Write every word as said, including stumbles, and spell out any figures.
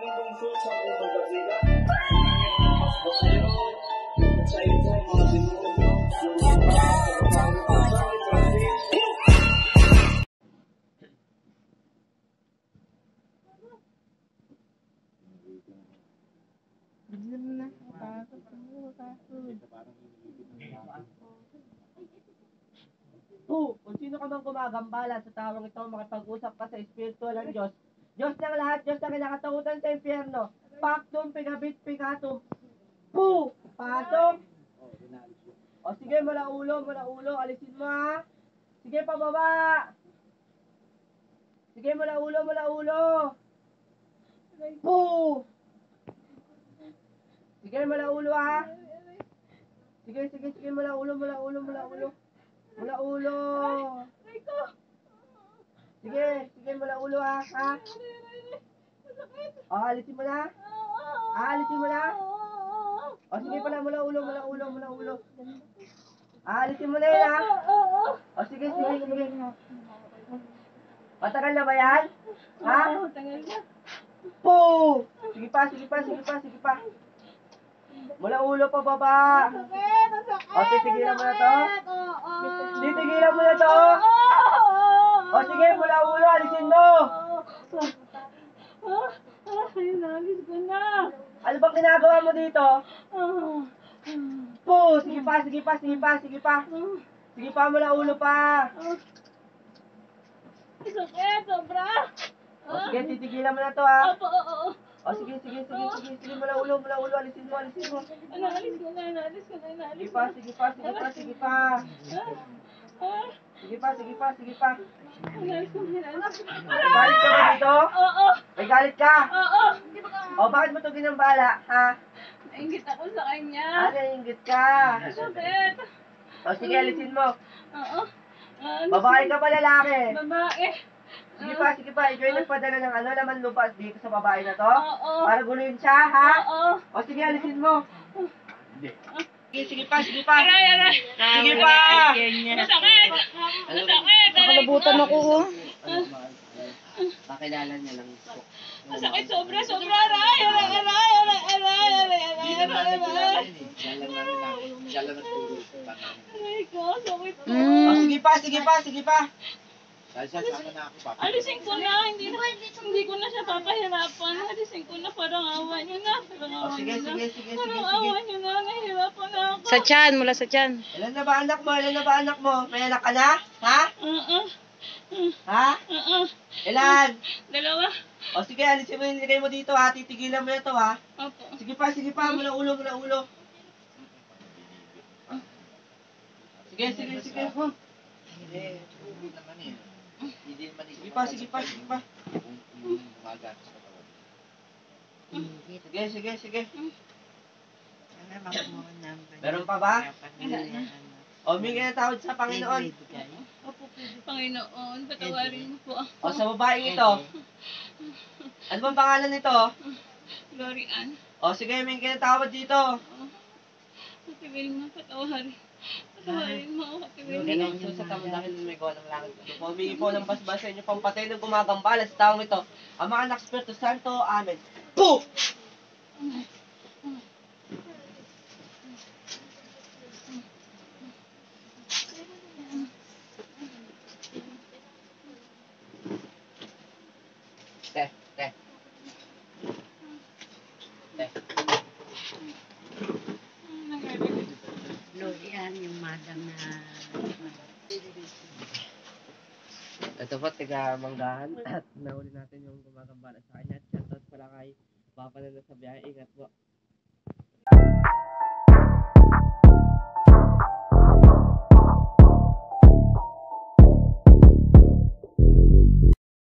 Po, kung sino ka mang gumagambala sa tawang ito, makipag-usap ka sa Espiritu ng Diyos. Diyos ng lahat, Diyos na kinakatakutan sa impyerno. Paktum, pigabit, pigatum. Po, pasok. O sige, mula ulo, mula ulo, alisin mo ha. Sige, pababa. Sige, mula ulo, mula ulo. Po. Sige, mula ulo ha. Sige, sige, sige, mula ulo, mula ulo, mula ulo. Mula ulo. Sige, sige, mula ulo ha. Ha? O, alisin mo na. Ah, alisin mo na. O, sige pala, mula ulo, mula ulo, mula ulo. Ah, alisin mo na yun ha. O, sige, sige, sige. Matagal na ba yan? Ha? Po! Sige pa, sige pa, sige pa, sige pa. Mula ulo pa baba. O, titigilan mo na to. Titigilan mo na to. O, sige, mula ulo, alisin mo. Ay, nalis ko na. Ano bang ginagawa mo dito? Po! Sige pa, sige pa, sige pa, sige pa. Sige pa, mula ulo pa. Sakit, sobra. O, sige, titigilan mo na to ha. Opo, oo. O, sige, sige, sige, sige, sige, mula ulo, mula ulo, alisin mo, alisin mo. Naalis ko na, naalis ko na, naalis Sige ko pa, na. sige pa, sige pa, sige pa. Ah, Sige pa, sige pa, sige pa. naalis ko na, naalis ko na. May galit ka ba dito? Oo, May galit ka? oo. O, bakit mo ito ginambala, ha? Nainggit ako sa kanya. Ah, naiingit ka. Sakit. O, sige, alisin mo. Oo. Ah, Babae ka ba lalaki? Babae. Sige pa, sige pa. Ikaw yung nagpadala ng ano, laman lupa dito sa babae na to? Oo. Para guluhin siya, ha? Oo. O, sige, alisin mo. Sige, sige pa, sige pa. Aray, aray. Sige pa. Masakit. Masakit. Nakalabutan ako, oh. Pakilala niya lang po. Masakit sobra, sobra. Aray, aray, aray, aray, aray, aray, aray, aray, aray. Aray ko, sakit po. O, sige pa, sige pa, sige pa. Alisin ko na, hindi na, hindi ko na siya papahirapan. Alisin ko na, parang awa niyo na. Parang O, awa sige, niyo na. sige, sige, sige, Parang sige. awa niyo na, nahihirapan na ako. Sa tiyan, mula sa tiyan. Ilan na ba anak mo? Ilan na ba anak mo? May anak ka na? Ha? Oo. Ha? Oo. Ilan? Dalawa. O sige, alisin mo yung nilagay mo dito ha. Titigilan mo na to ha. Opo. Sige pa, sige pa. Mula ulo, mula ulo. Sige, sige, sige. Huh. Sige pa, sige pa, sige pa. Sige, sige, sige. Meron pa ba? O, humingi ng tawad sa Panginoon. Opo, Panginoon, patawarin niyo po ako. O, sa babaeng ito. Ano bang pangalan nito? Glory Ann. O, sige, humingi ng tawad dito. Ate Wilma, patawarin. Patawarin mo ako, Ate Wilma. Ganun so, sa tamo dahil may gawa ng langit. So, humingi po ng basbas sa inyo pang patay ng gumagambala sa taong ito. Ang mga anak Espiritu Santo, Amen. Po! Te, te. Te. Lorian, yung madam na... Ito po, tiga Manggahan. At nahuli natin yung gumagambala sa kanya. Shoutout pala kay Papa na nasa biyahe. Ingat po.